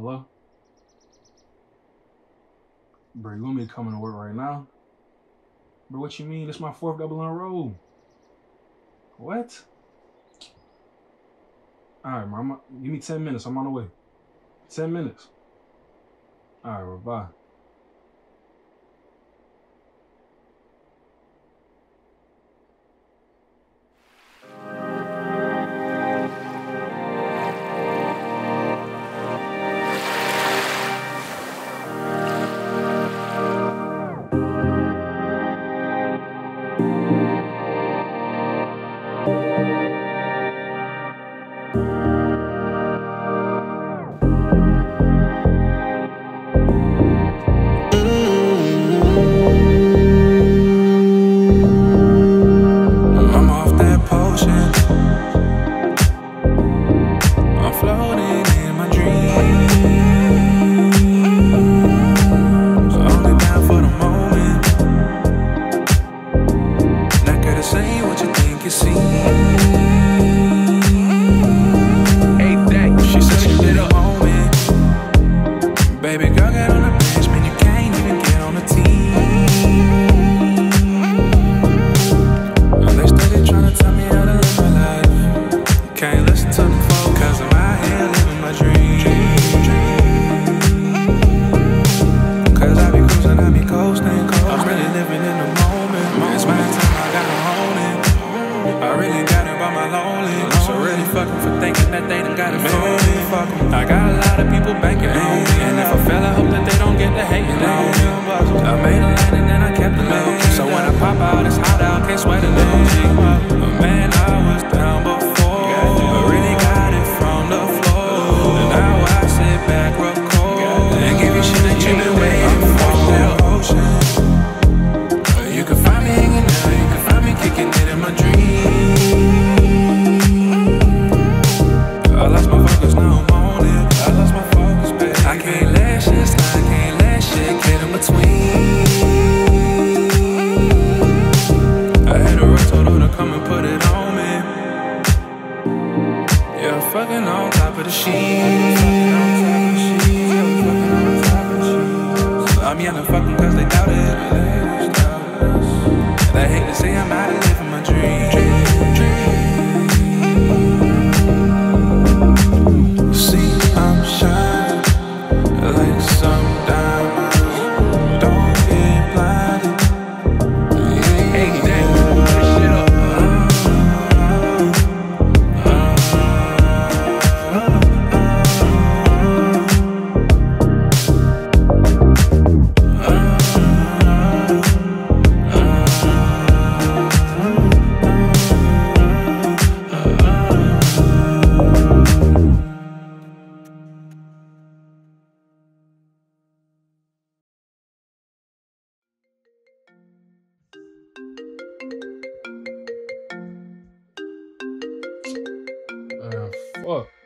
Hello? Bro, you want me to come to work right now? Bro, what you mean? It's my fourth double in a row. What? All right, bro. Give me 10 minutes. I'm on the way. 10 minutes. All right, bro. Bye. I'm off that potion. I'm floating in my dreams. Only down for the moment. Not gonna say what you think you see. Hey, Dak, she said she really want me. Baby girl, get on the bench, man, you can't even get on the team. They started trying to tell me how to live my life. Can't listen to them folk, cause I'm out here living my dream. Cause I be cruising, I be coasting. I'm really living in the moment. It's my time, I gotta own it. I really got it by my lonely. So really fucking for thinking that they done got it for me. I got a lot of people banking on me, and if I fail, I hope that they don't get to hating on me. I made a line and then I kept the low. So when I pop out, it's hot out, can't sweat it no G. Man, I was down before, I really got it from the floor. And now I sit back, record, and give you shit that you've been waiting for. Ocean. You can find me hanging out, you can find me kicking it in my dreams. I lost my focus, now I'm on it. I lost my focus, baby. I can't let shit slide, can't let shit get in between. I had a run, told her to come and put it on me. Yeah, I'm fucking on top of the sheet. I'm yelling fucking cause they doubt it. And I hate to say I'm out of living my dream. See, I'm shining like some diamonds. Don't get blinded. Hey, Dak, put this shit up. Fuck.